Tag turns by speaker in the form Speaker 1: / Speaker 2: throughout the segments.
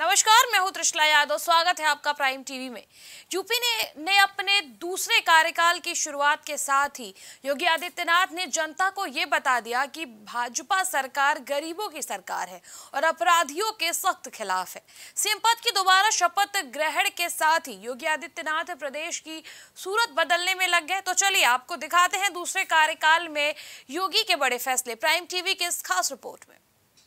Speaker 1: नमस्कार, मैं हूं त्रिशला यादव। स्वागत है आपका प्राइम टीवी में। यूपी ने अपने दूसरे कार्यकाल की शुरुआत के साथ ही योगी आदित्यनाथ ने जनता को ये बता दिया कि भाजपा सरकार गरीबों की सरकार है और अपराधियों के सख्त खिलाफ है। सीएम पद की दोबारा शपथ ग्रहण के साथ ही योगी आदित्यनाथ प्रदेश की सूरत बदलने में लग गए। तो चलिए आपको दिखाते हैं दूसरे कार्यकाल में योगी के बड़े फैसले प्राइम टीवी के इस खास रिपोर्ट में।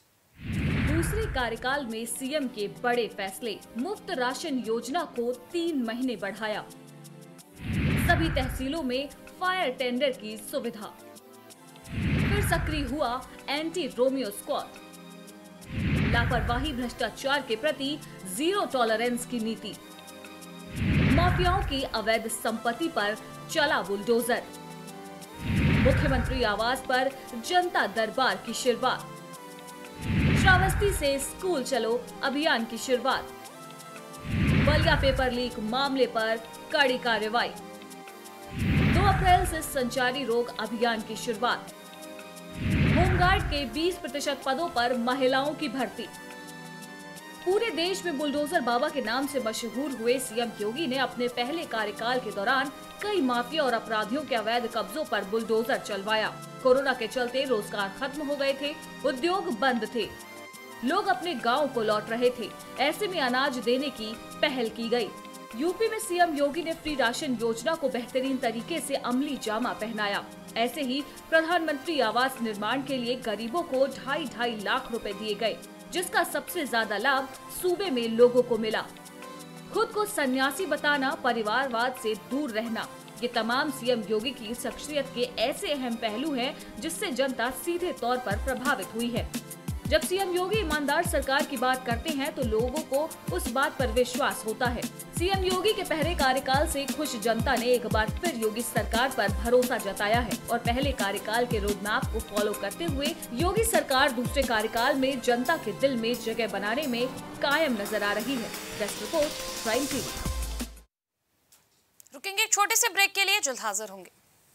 Speaker 2: दूसरे कार्यकाल में सीएम के बड़े फैसले। मुफ्त राशन योजना को 3 महीने बढ़ाया। सभी तहसीलों में फायर टेंडर की सुविधा। फिर सक्रिय हुआ एंटी रोमियो स्क्वाड। लापरवाही भ्रष्टाचार के प्रति जीरो टॉलरेंस की नीति। माफियाओं की अवैध संपत्ति पर चला बुलडोजर। मुख्यमंत्री आवास पर जनता दरबार की शुरुआत। श्रावस्ती से स्कूल चलो अभियान की शुरुआत। बलिया पेपर लीक मामले पर कड़ी कार्रवाई। 2 अप्रैल से संचारी रोग अभियान की शुरुआत। होमगार्ड के 20% पदों पर महिलाओं की भर्ती। पूरे देश में बुलडोजर बाबा के नाम से मशहूर हुए सीएम योगी ने अपने पहले कार्यकाल के दौरान कई माफिया और अपराधियों के अवैध कब्जों पर बुलडोजर चलवाया। कोरोना के चलते रोजगार खत्म हो गए थे, उद्योग बंद थे, लोग अपने गांव को लौट रहे थे। ऐसे में अनाज देने की पहल की गई। यूपी में सीएम योगी ने फ्री राशन योजना को बेहतरीन तरीके से अमली जामा पहनाया। ऐसे ही प्रधानमंत्री आवास निर्माण के लिए गरीबों को 2.5 लाख रुपए दिए गए, जिसका सबसे ज्यादा लाभ सूबे में लोगों को मिला। खुद को सन्यासी बताना, परिवारवाद से दूर रहना, ये तमाम सीएम योगी की शख्सियत के ऐसे अहम पहलू हैं जिससे जनता सीधे तौर पर प्रभावित हुई है। जब सीएम योगी ईमानदार सरकार की बात करते हैं तो लोगों को उस बात पर विश्वास होता है। सीएम योगी के पहले कार्यकाल से खुश जनता ने एक बार फिर योगी सरकार पर भरोसा जताया है और पहले कार्यकाल के रोड मैप को फॉलो करते हुए योगी सरकार दूसरे कार्यकाल में जनता के दिल में जगह बनाने में कायम नजर आ रही है। Desk report prime TV.
Speaker 1: रुकेंगे एक छोटे से ब्रेक के लिए, जल्द हाजिर होंगे।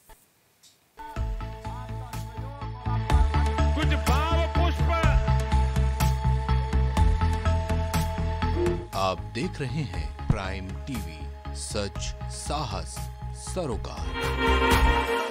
Speaker 3: आप देख रहे हैं प्राइम टीवी, सच साहस सरोकार।